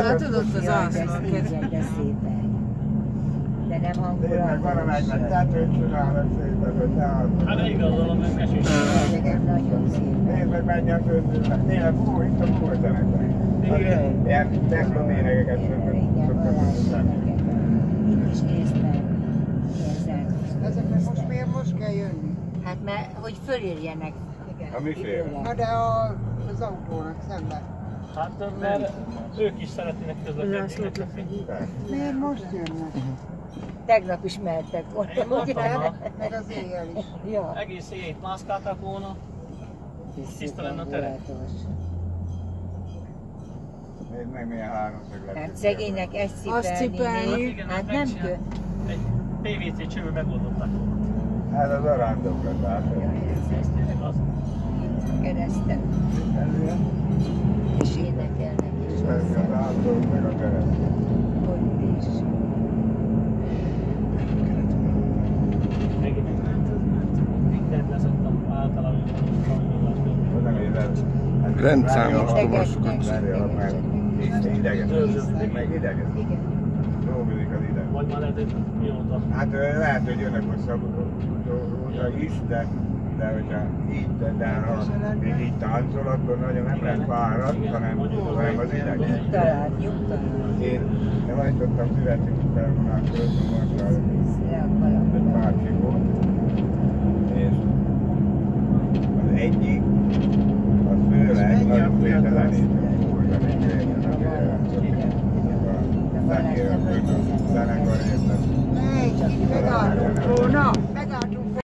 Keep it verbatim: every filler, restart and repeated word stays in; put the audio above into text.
Na tudod, az arcnak. Igen, de szépen. De nem hangulatos. Tényleg valamelyiknek tetőt csinálnak szépen, hogy ne hallgatom. Hát de igazolom, meg mesélj. Igen, nagyon szépen. Nézd meg, menj a főzőnek. Tényleg, hú, itt a hú, zenekben. Ilyen techno énekeket szoktak mondani. Itt is nézd meg. Ezeknek most miért most kell jönni? Hát mert, hogy fölérjenek. A miféle? Na de a, az autónak szemben. Hát mert ők is szeretnének közlekedni. Miért most jönnek? Tegnap is mehettek volna, ugye? Meg az éjjel is. Ja. Egész éjjel mászkáltak volna. Tiszta lenne a tere. Nézd meg, milyen háromszög lett. Hát szegénynek ezt Azt cipelni, cipelni. Igen, hát azt nem megcsinál- kö... Egy pé vé cé csövő megoldották volna. Ez az arándokra, tehát. Ez tényleg az. Keresztem. És énekelnek is. Ez az áldók meg a keresztény. Hogy is. Megint mindent leszoktam általában. Nem érzed. Rendszámos Idegesnek. Ideges. Meg ideges. Igen. Dolgozik az ideg. Vagy már lehet, hogy mióta. Hát lehet, hogy jönnek hosszabb óta is, de, de hogyha így, de, de ha még így táncol, akkor nagyon nem lehet fáradt, hanem, hanem az ideg. Nyugtalan, nyugtalan. Én nem hajtottam születni, utána már körülbelül Le a kalapra. pár volt.